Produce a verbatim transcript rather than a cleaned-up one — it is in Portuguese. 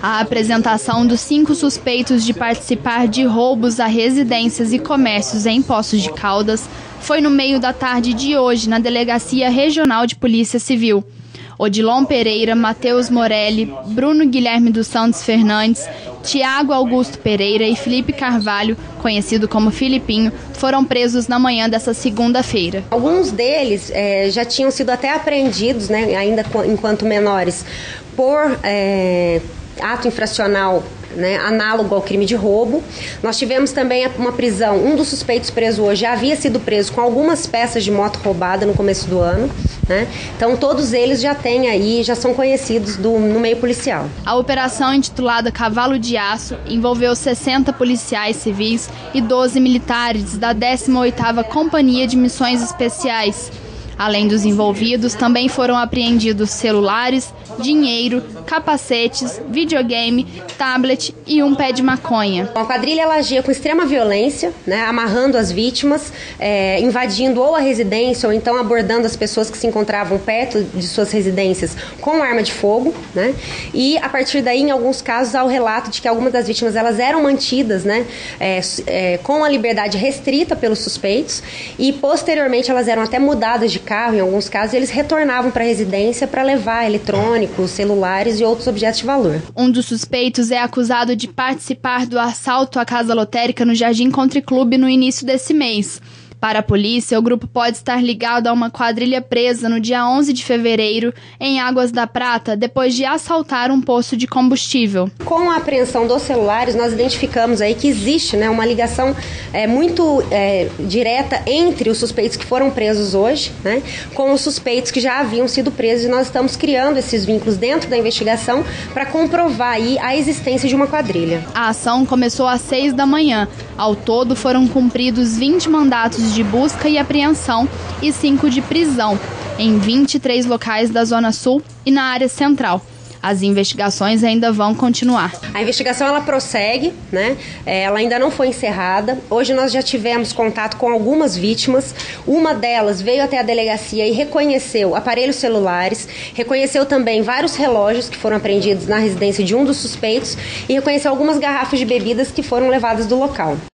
A apresentação dos cinco suspeitos de participar de roubos a residências e comércios em Poços de Caldas foi no meio da tarde de hoje na Delegacia Regional de Polícia Civil. Odilon Pereira, Matheus Morelli, Bruno Guilherme dos Santos Fernandes, Tiago Augusto Pereira e Felipe Carvalho, conhecido como Filipinho, foram presos na manhã dessa segunda-feira. Alguns deles é, já tinham sido até apreendidos, né, ainda enquanto menores, por é, ato infracional, né, análogo ao crime de roubo. Nós tivemos também uma prisão, um dos suspeitos preso hoje já havia sido preso com algumas peças de moto roubada no começo do ano, né? Então todos eles já têm aí, já são conhecidos do, no meio policial. A operação, intitulada Cavalo de Aço, envolveu sessenta policiais civis e doze militares da décima oitava Companhia de Missões Especiais. Além dos envolvidos, também foram apreendidos celulares, dinheiro, capacetes, videogame, tablet e um pé de maconha. A quadrilha ela agia com extrema violência, né, amarrando as vítimas, é, invadindo ou a residência ou então abordando as pessoas que se encontravam perto de suas residências com arma de fogo, né, e a partir daí, em alguns casos, há o relato de que algumas das vítimas elas eram mantidas, né, é, é, com a liberdade restrita pelos suspeitos e posteriormente elas eram até mudadas de carro, em alguns casos, e eles retornavam para a residência para levar eletrônicos, celulares e outros objetos de valor. Um dos suspeitos é acusado de participar do assalto à casa lotérica no Jardim Country Club no início desse mês. Para a polícia, o grupo pode estar ligado a uma quadrilha presa no dia onze de fevereiro em Águas da Prata, depois de assaltar um posto de combustível. Com a apreensão dos celulares, nós identificamos aí que existe, né, uma ligação é, muito é, direta entre os suspeitos que foram presos hoje, né, com os suspeitos que já haviam sido presos, e nós estamos criando esses vínculos dentro da investigação para comprovar aí a existência de uma quadrilha. A ação começou às seis da manhã. Ao todo, foram cumpridos vinte mandatos de busca e apreensão e cinco de prisão, em vinte e três locais da Zona Sul e na área central. As investigações ainda vão continuar. A investigação ela prossegue, né? Ela ainda não foi encerrada. Hoje nós já tivemos contato com algumas vítimas. Uma delas veio até a delegacia e reconheceu aparelhos celulares, reconheceu também vários relógios que foram apreendidos na residência de um dos suspeitos e reconheceu algumas garrafas de bebidas que foram levadas do local.